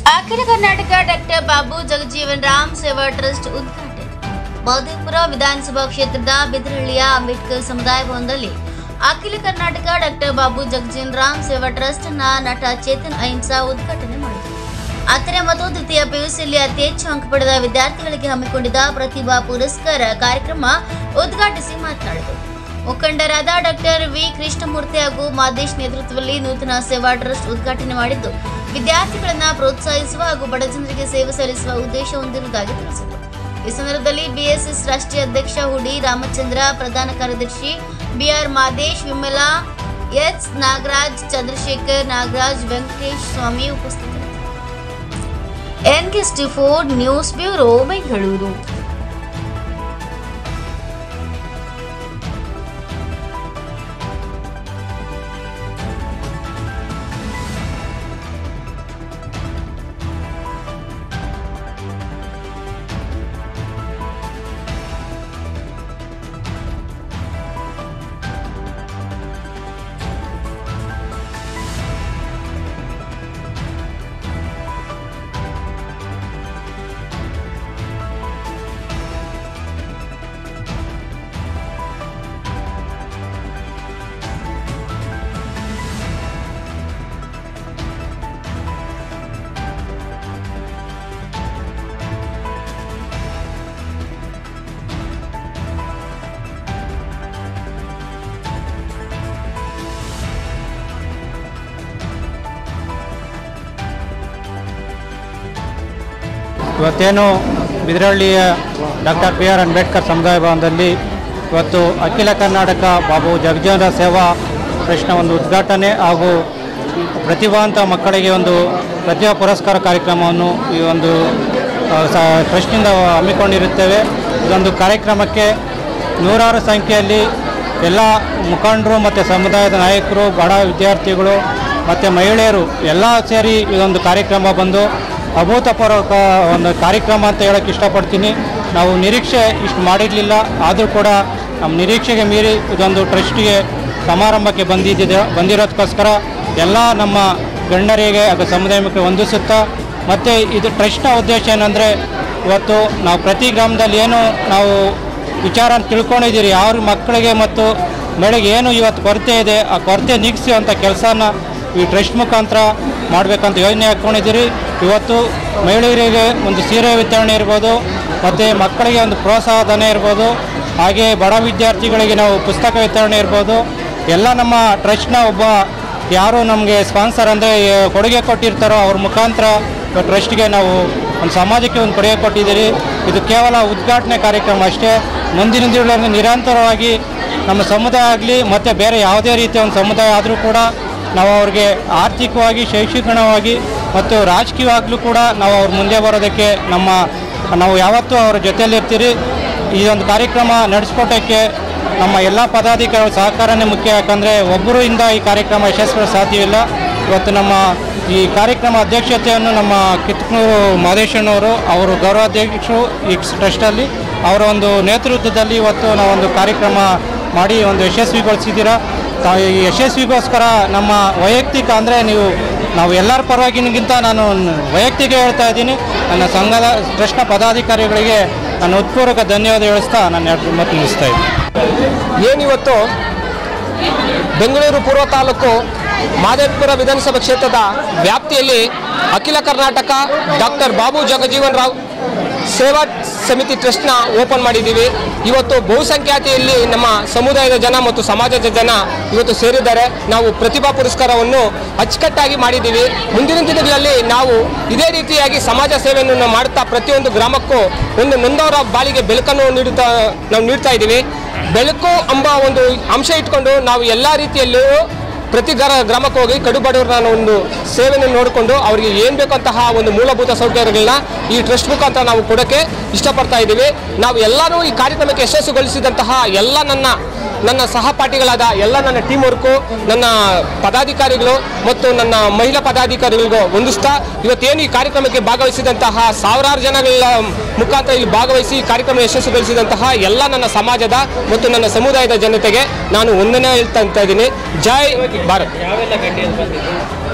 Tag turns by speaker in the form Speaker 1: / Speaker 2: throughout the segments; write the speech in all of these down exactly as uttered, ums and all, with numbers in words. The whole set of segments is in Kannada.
Speaker 1: ಅಖಿಲ ಕರ್ನಾಟಕ ಡಾಕ್ಟರ್ ಬಾಬು ಜಗಜೀವನ್ ರಾಮ್ ಸೇವಾ ಟ್ರಸ್ಟ್ ಉದ್ಘಾಟನೆ. ಮಹದೇವಪುರ ವಿಧಾನಸಭಾ ಕ್ಷೇತ್ರದ ಬಿದರಹಳ್ಳಿಯ ಅಂಬೇಡ್ಕರ್ ಸಮುದಾಯ ಭವನದಲ್ಲಿ ಅಖಿಲ ಕರ್ನಾಟಕ ಡಾಕ್ಟರ್ ಬಾಬು ಜಗಜೀವನ್ ರಾಮ್ ಸೇವಾ ಟ್ರಸ್ಟ್ ನ ನಟ ಚೇತನ್ ಅಹಿಂಸಾ ಉದ್ಘಾಟನೆ ಮಾಡಿದರು. ಹತ್ತನೇ ಮತ್ತು ದ್ವಿತೀಯ ಪಿಯುಸಿಯಲ್ಲಿ ಅತಿ ಹೆಚ್ಚು ಅಂಕ ಪಡೆದ ವಿದ್ಯಾರ್ಥಿಗಳಿಗೆ ಹಮ್ಮಿಕೊಂಡಿದ್ದ ಪ್ರತಿಭಾ ಪುರಸ್ಕಾರ ಕಾರ್ಯಕ್ರಮ ಉದ್ಘಾಟಿಸಿ ಮಾತನಾಡಿದರು. ಮುಖಂಡರಾದ ಡಾಕ್ಟರ್ ವಿ ಕೃಷ್ಣಮೂರ್ತಿ ಹಾಗೂ ಮಾದೇಶ್ ನೇತೃತ್ವದಲ್ಲಿ ನೂತನ ಸೇವಾ ಟ್ರಸ್ಟ್ ಉದ್ಘಾಟನೆ ಮಾಡಿದ್ದು, ವಿದ್ಯಾರ್ಥಿಗಳನ್ನು ಪ್ರೋತ್ಸಾಹಿಸುವ ಹಾಗೂ ಬಡ ಜನರಿಗೆ ಸೇವೆ ಸಲ್ಲಿಸುವ ಉದ್ದೇಶ ಹೊಂದಿರುವುದಾಗಿ ತಿಳಿಸಿದರು. ಈ ಸಂದರ್ಭದಲ್ಲಿ ಬಿಎಸ್ಎಸ್ ರಾಷ್ಟ್ರೀಯ ಅಧ್ಯಕ್ಷ ಹುಡಿ ರಾಮಚಂದ್ರ, ಪ್ರಧಾನ ಕಾರ್ಯದರ್ಶಿ ಬಿಆರ್ ಮಾದೇಶ್, ವಿಮಲಾ, ಎಚ್ ನಾಗರಾಜ್, ಚಂದ್ರಶೇಖರ್, ನಾಗರಾಜ್, ವೆಂಕಟೇಶ್ ಸ್ವಾಮಿ ಉಪಸ್ಥಿತರಿದ್ದರು. N K four news bureau, Bengaluru.
Speaker 2: ಇವತ್ತೇನು ಬಿದರಹಳ್ಳಿಯ ಡಾಕ್ಟರ್ ಬಿ ಆರ್ ಅಂಬೇಡ್ಕರ್ ಸಮುದಾಯ ಭವನದಲ್ಲಿ ಇವತ್ತು ಅಖಿಲ ಕರ್ನಾಟಕ ಬಾಬು ಜಗಜೀವನ ಸೇವಾ ಟ್ರಸ್ಟ್ನ ಒಂದು ಉದ್ಘಾಟನೆ ಹಾಗೂ ಪ್ರತಿಭಾವಂತ ಮಕ್ಕಳಿಗೆ ಒಂದು ಪ್ರತಿಭಾ ಪುರಸ್ಕಾರ ಕಾರ್ಯಕ್ರಮವನ್ನು ಈ ಒಂದು ಟ್ರಸ್ಟ್ನಿಂದ ಹಮ್ಮಿಕೊಂಡಿರುತ್ತೇವೆ. ಇದೊಂದು ಕಾರ್ಯಕ್ರಮಕ್ಕೆ ನೂರಾರು ಸಂಖ್ಯೆಯಲ್ಲಿ ಎಲ್ಲ ಮುಖಂಡರು ಮತ್ತು ಸಮುದಾಯದ ನಾಯಕರು, ಬಡ ವಿದ್ಯಾರ್ಥಿಗಳು ಮತ್ತು ಮಹಿಳೆಯರು ಎಲ್ಲ ಸೇರಿ ಇದೊಂದು ಕಾರ್ಯಕ್ರಮ ಬಂದು ಅಭೂತಪೂರ್ವಕ ಒಂದು ಕಾರ್ಯಕ್ರಮ ಅಂತ ಹೇಳೋಕ್ಕೆ ಇಷ್ಟಪಡ್ತೀನಿ. ನಾವು ನಿರೀಕ್ಷೆ ಇಷ್ಟು ಮಾಡಿರಲಿಲ್ಲ, ಆದರೂ ಕೂಡ ನಮ್ಮ ನಿರೀಕ್ಷೆಗೆ ಮೀರಿ ಇದೊಂದು ಟ್ರಸ್ಟಿಗೆ ಸಮಾರಂಭಕ್ಕೆ ಬಂದಿದ್ದಿದೆ ಬಂದಿರೋದಕ್ಕೋಸ್ಕರ ಎಲ್ಲ ನಮ್ಮ ಗಣ್ಯರಿಗೆ ಹಾಗೂ ಸಮುದಾಯಕ್ಕೆ ವಂದಿಸುತ್ತಾ, ಮತ್ತು ಇದು ಟ್ರಸ್ಟ್ನ ಉದ್ದೇಶ ಏನಂದರೆ, ಇವತ್ತು ನಾವು ಪ್ರತಿ ಗ್ರಾಮದಲ್ಲಿ ಏನು ನಾವು ವಿಚಾರ ತಿಳ್ಕೊಂಡಿದ್ದೀರಿ, ಯಾವ ಮಕ್ಕಳಿಗೆ ಮತ್ತು ಮಳೆಗೆ ಏನು ಇವತ್ತು ಕೊರತೆ ಇದೆ, ಆ ಕೊರತೆ ನೀಗಿಸುವಂಥ ಕೆಲಸನ ಈ ಟ್ರಸ್ಟ್ ಮುಖಾಂತರ ಮಾಡಬೇಕಂತ ಯೋಜನೆ ಹಾಕ್ಕೊಂಡಿದ್ದೀರಿ. ಇವತ್ತು ಮಹಿಳೆಯರಿಗೆ ಒಂದು ಸೀರೆ ವಿತರಣೆ ಇರ್ಬೋದು, ಮತ್ತು ಮಕ್ಕಳಿಗೆ ಒಂದು ಪ್ರೋತ್ಸಾಹ ಧನ ಇರ್ಬೋದು, ಹಾಗೆ ಬಡ ವಿದ್ಯಾರ್ಥಿಗಳಿಗೆ ನಾವು ಪುಸ್ತಕ ವಿತರಣೆ ಇರ್ಬೋದು. ಎಲ್ಲ ನಮ್ಮ ಟ್ರಸ್ಟ್ನ ಒಬ್ಬ ಯಾರು ನಮಗೆ ಸ್ಪಾನ್ಸರ್ ಅಂದರೆ ಕೊಡುಗೆ ಕೊಟ್ಟಿರ್ತಾರೋ ಅವ್ರ ಮುಖಾಂತರ ಟ್ರಸ್ಟ್ಗೆ ನಾವು ಒಂದು ಸಮಾಜಕ್ಕೆ ಒಂದು ಕೊಡುಗೆ ಕೊಟ್ಟಿದ್ದೀರಿ. ಇದು ಕೇವಲ ಉದ್ಘಾಟನೆ ಕಾರ್ಯಕ್ರಮ ಅಷ್ಟೇ. ಮುಂದಿನ ದಿನಗಳಲ್ಲಿ ನಿರಂತರವಾಗಿ ನಮ್ಮ ಸಮುದಾಯ ಆಗಲಿ ಮತ್ತು ಬೇರೆ ಯಾವುದೇ ರೀತಿಯ ಒಂದು ಸಮುದಾಯ ಆದರೂ ಕೂಡ ನಾವು ಅವ್ರಿಗೆ ಆರ್ಥಿಕವಾಗಿ, ಶೈಕ್ಷಣಿಕವಾಗಿ ಮತ್ತು ರಾಜಕೀಯವಾಗಲೂ ಕೂಡ ನಾವು ಅವ್ರ ಮುಂದೆ ಬರೋದಕ್ಕೆ ನಮ್ಮ ನಾವು ಯಾವತ್ತೂ ಅವರ ಜೊತೆಯಲ್ಲಿರ್ತೀರಿ. ಈ ಒಂದು ಕಾರ್ಯಕ್ರಮ ನಡೆಸ್ಕೊಟ್ಟಕ್ಕೆ ನಮ್ಮ ಎಲ್ಲ ಪದಾಧಿಕಾರಿಗಳ ಸಹಕಾರನೇ ಮುಖ್ಯ. ಯಾಕಂದರೆ ಒಬ್ಬರು ಇಂದ ಈ ಕಾರ್ಯಕ್ರಮ ಯಶಸ್ವಿ ಸಾಧ್ಯವಿಲ್ಲ. ಇವತ್ತು ನಮ್ಮ ಈ ಕಾರ್ಯಕ್ರಮ ಅಧ್ಯಕ್ಷತೆಯನ್ನು ನಮ್ಮ ಕಿತ್ತೂರು ಮಾದೇಶಣ್ಣವರು, ಅವರು ಗೌರವಾಧ್ಯಕ್ಷರು ಈ ಟ್ರಸ್ಟಲ್ಲಿ, ಅವರ ಒಂದು ನೇತೃತ್ವದಲ್ಲಿ ಇವತ್ತು ನಾವೊಂದು ಕಾರ್ಯಕ್ರಮ ಮಾಡಿ ಒಂದು ಯಶಸ್ವಿಗೊಳಿಸಿದ್ದೀರಾ. ಈ ಯಶಸ್ವಿಗೋಸ್ಕರ ನಮ್ಮ ವೈಯಕ್ತಿಕ ಅಂದರೆ ನೀವು ನಾವು ಎಲ್ಲರ ಪರವಾಗಿಗಿಂತ ನಾನು ವೈಯಕ್ತಿಕ ಹೇಳ್ತಾ ಇದ್ದೀನಿ. ನನ್ನ ಸಂಘದ ಟ್ರಸ್ಟ್ನ ಪದಾಧಿಕಾರಿಗಳಿಗೆ ನಾನು ಹೃತ್ಪೂರ್ವಕ ಧನ್ಯವಾದ ಹೇಳಿಸ್ತಾ ನಾನು ಎರಡು ಮಾತು ಮುಗಿಸ್ತಾ ಇದ್ದೀನಿ.
Speaker 3: ಏನಿವತ್ತು ಬೆಂಗಳೂರು ಪೂರ್ವ ತಾಲೂಕು ಮಹದೇವಪುರ ವಿಧಾನಸಭಾ ಕ್ಷೇತ್ರದ ವ್ಯಾಪ್ತಿಯಲ್ಲಿ ಅಖಿಲ ಕರ್ನಾಟಕ ಡಾಕ್ಟರ್ ಬಾಬು ಜಗಜೀವನ್ ರಾವ್ ಸೇವಾ ಸಮಿತಿ ಟ್ರಸ್ಟ್ನ ಓಪನ್ ಮಾಡಿದ್ದೀವಿ. ಇವತ್ತು ಬಹುಸಂಖ್ಯಾತಿಯಲ್ಲಿ ನಮ್ಮ ಸಮುದಾಯದ ಜನ ಮತ್ತು ಸಮಾಜದ ಜನ ಇವತ್ತು ಸೇರಿದ್ದಾರೆ. ನಾವು ಪ್ರತಿಭಾ ಪುರಸ್ಕಾರವನ್ನು ಅಚ್ಚುಕಟ್ಟಾಗಿ ಮಾಡಿದ್ದೀವಿ. ಮುಂದಿನ ದಿನಗಳಲ್ಲಿ ನಾವು ಇದೇ ರೀತಿಯಾಗಿ ಸಮಾಜ ಸೇವೆಯನ್ನು ಮಾಡುತ್ತಾ ಪ್ರತಿಯೊಂದು ಗ್ರಾಮಕ್ಕೂ ಒಂದು ನೊಂದವರ ಬಾಳಿಗೆ ಬೆಳಕನ್ನು ನೀಡುತ್ತಾ ನಾವು ನೀಡ್ತಾ ಇದ್ದೀವಿ. ಬೆಳಕು ಎಂಬ ಒಂದು ಅಂಶ ಇಟ್ಕೊಂಡು ನಾವು ಎಲ್ಲ ರೀತಿಯಲ್ಲೂ ಪ್ರತಿ ಗ್ರ ಗ್ರಾಮಕ್ಕೆ ಹೋಗಿ ಕಡು ಬಡವರನ್ನ ಒಂದು ಸೇವೆಯನ್ನು ನೋಡಿಕೊಂಡು ಅವರಿಗೆ ಏನು ಬೇಕಂತಹ ಒಂದು ಮೂಲಭೂತ ಸೌಕರ್ಯಗಳನ್ನ ಈ ಟ್ರಸ್ಟ್ ಮುಖಾಂತರ ನಾವು ಕೊಡೋಕ್ಕೆ ಇಷ್ಟಪಡ್ತಾ ಇದ್ದೀವಿ. ನಾವು ಎಲ್ಲರೂ ಈ ಕಾರ್ಯಕ್ರಮಕ್ಕೆ ಯಶಸ್ವಿಗೊಳಿಸಿದಂತಹ ಎಲ್ಲ ನನ್ನ ನನ್ನ ಸಹಪಾಠಿಗಳಾದ ಎಲ್ಲ ನನ್ನ ಟೀಮ್ ವರ್ಕು, ನನ್ನ ಪದಾಧಿಕಾರಿಗಳು ಮತ್ತು ನನ್ನ ಮಹಿಳಾ ಪದಾಧಿಕಾರಿಗಳಿಗೂ ವಂದಿಸ್ತಾ, ಇವತ್ತೇನು ಈ ಕಾರ್ಯಕ್ರಮಕ್ಕೆ ಭಾಗವಹಿಸಿದಂತಹ ಸಾವಿರಾರು ಜನಗಳ ಮುಖಾಂತರ ಇಲ್ಲಿ ಭಾಗವಹಿಸಿ ಈ ಕಾರ್ಯಕ್ರಮ ಯಶಸ್ವಿಗೊಳಿಸಿದಂತಹ ಎಲ್ಲ ನನ್ನ ಸಮಾಜದ ಮತ್ತು ನನ್ನ ಸಮುದಾಯದ ಜನತೆಗೆ ನಾನು ವಂದನೆ ಹೇಳ್ತಾ ಇದ್ದೀನಿ. ಜೈ ಭಾರತ್.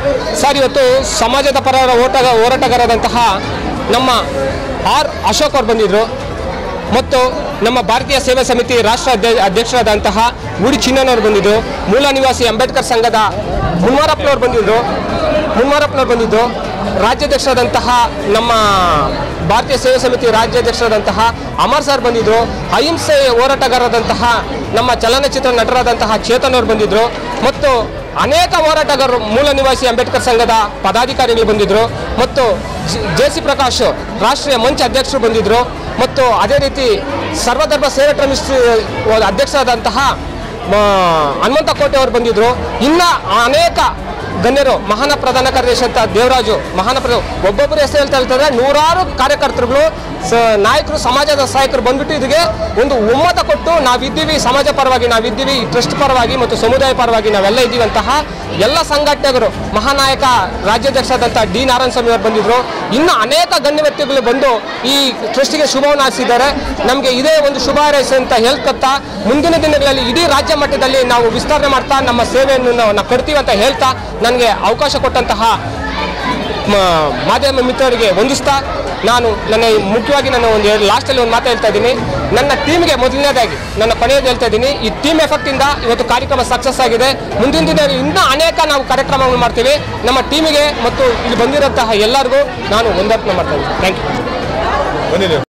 Speaker 3: ಸರ್, ಇವತ್ತು ಸಮಾಜದ ಪರ ಓಟ ಹೋರಾಟಗಾರರಾದಂತಹ ನಮ್ಮ ಆರ್ ಅಶೋಕ್ ಅವರು ಬಂದಿದ್ದರು ಮತ್ತು ನಮ್ಮ ಭಾರತೀಯ ಸೇವಾ ಸಮಿತಿ ರಾಷ್ಟ್ರ ಅಧ್ಯಕ್ಷರಾದಂತಹ ಗುಡಿ ಚಿನ್ನನವರು ಬಂದಿದ್ದರು. ಮೂಲ ನಿವಾಸಿ ಅಂಬೇಡ್ಕರ್ ಸಂಘದ ಮುನ್ಮಾರಪ್ಪನವ್ರು ಬಂದಿದ್ದರು ಮುನ್ಮಾರಪ್ಪನವ್ರು ಬಂದಿದ್ದು ರಾಜ್ಯಾಧ್ಯಕ್ಷರಾದಂತಹ ನಮ್ಮ ಭಾರತೀಯ ಸೇವಾ ಸಮಿತಿ ರಾಜ್ಯಾಧ್ಯಕ್ಷರಾದಂತಹ ಅಮರ್ ಸರ್ ಬಂದಿದ್ದರು. ಅಹಿಂಸೆ ಹೋರಾಟಗಾರರಾದಂತಹ ನಮ್ಮ ಚಲನಚಿತ್ರ ನಟರಾದಂತಹ ಚೇತನ್ ಅವರು ಬಂದಿದ್ದರು ಮತ್ತು ಅನೇಕ ಹೋರಾಟಗಾರರು ಮೂಲ ನಿವಾಸಿ ಅಂಬೇಡ್ಕರ್ ಸಂಘದ ಪದಾಧಿಕಾರಿಗಳು ಬಂದಿದ್ದರು ಮತ್ತು ಜೆ ಸಿ ಪ್ರಕಾಶ್ ರಾಷ್ಟ್ರೀಯ ಮಂಚ್ ಅಧ್ಯಕ್ಷರು ಬಂದಿದ್ದರು ಮತ್ತು ಅದೇ ರೀತಿ ಸರ್ವಧರ್ಮ ಸೇವಾ ಟ್ರಸ್ಟ್ ಅಧ್ಯಕ್ಷರಾದಂತಹ ಹನುಮಂತ ಕೋಟೆ ಅವರು ಬಂದಿದ್ದರು. ಇನ್ನು ಅನೇಕ ಗಣ್ಯರು, ಮಹಾನ ಪ್ರಧಾನ ಕಾರ್ಯದರ್ಶಿ ಅಂತ ದೇವರಾಜು, ಮಹಾನ ಪ್ರ ಒಬ್ಬೊಬ್ಬರು ಹೆಸರು ಹೇಳ್ತಾ ಹೇಳ್ತಾರೆ. ನೂರಾರು ಕಾರ್ಯಕರ್ತರುಗಳು, ಸ ನಾಯಕರು, ಸಮಾಜದ ಸಹಾಯಕರು ಬಂದ್ಬಿಟ್ಟು ಇದಕ್ಕೆ ಒಂದು ಒಮ್ಮತ ಕೊಟ್ಟು ನಾವಿದ್ದೀವಿ, ಸಮಾಜ ಪರವಾಗಿ ನಾವಿದ್ದೀವಿ, ಟ್ರಸ್ಟ್ ಪರವಾಗಿ ಮತ್ತು ಸಮುದಾಯ ಪರವಾಗಿ ನಾವೆಲ್ಲ ಇದ್ದೀವಿ ಅಂತಹ ಎಲ್ಲ ಸಂಘಟನೆಗಳು, ಮಹಾನಾಯಕ ರಾಜ್ಯಾಧ್ಯಕ್ಷರಾದಂಥ ಡಿ ನಾರಾಯಣ ಸ್ವಾಮಿ ಅವರು ಬಂದಿದ್ದರು. ಇನ್ನು ಅನೇಕ ಗಣ್ಯ ವ್ಯಕ್ತಿಗಳು ಬಂದು ಈ ಟ್ರಸ್ಟಿಗೆ ಶುಭವನ್ನು ಹಾರಿಸಿದ್ದಾರೆ. ನಮಗೆ ಇದೇ ಒಂದು ಶುಭ ಹಾರೈಸಿ ಅಂತ ಹೇಳ್ಕೊತಾ ಮುಂದಿನ ದಿನಗಳಲ್ಲಿ ಇಡೀ ರಾಜ್ಯ ಮಟ್ಟದಲ್ಲಿ ನಾವು ವಿಸ್ತರಣೆ ಮಾಡ್ತಾ ನಮ್ಮ ಸೇವೆಯನ್ನು ನಾವು ಕೊಡ್ತೀವಿ ಅಂತ ಹೇಳ್ತಾ ನನಗೆ ಅವಕಾಶ ಕೊಟ್ಟಂತಹ ಮಾಧ್ಯಮ ಮಿತ್ರರಿಗೆ ವಂದಿಸ್ತಾ ನಾನು ನನ್ನ ಮುಖ್ಯವಾಗಿ ನಾನು ಒಂದು ಲಾಸ್ಟಲ್ಲಿ ಒಂದು ಮಾತು ಹೇಳ್ತಾ ಇದ್ದೀನಿ. ನನ್ನ ಟೀಮ್ಗೆ ಮೊದಲನೇದಾಗಿ ನನ್ನ ಕೊನೆಯದು ಹೇಳ್ತಾ ಇದ್ದೀನಿ, ಈ ಟೀಮ್ ಎಫೆಕ್ಟಿಂದ ಇವತ್ತು ಕಾರ್ಯಕ್ರಮ ಸಕ್ಸಸ್ ಆಗಿದೆ. ಮುಂದಿನ ದಿನ ಇನ್ನೂ ಅನೇಕ ನಾವು ಕಾರ್ಯಕ್ರಮಗಳು ಮಾಡ್ತೀವಿ. ನಮ್ಮ ಟೀಮಿಗೆ ಮತ್ತು ಇಲ್ಲಿ ಬಂದಿರೋಂತಹ ಎಲ್ಲರಿಗೂ ನಾನು ವಂದನೆ ಮಾಡ್ತಾ ಇದ್ದೀನಿ. Thank you.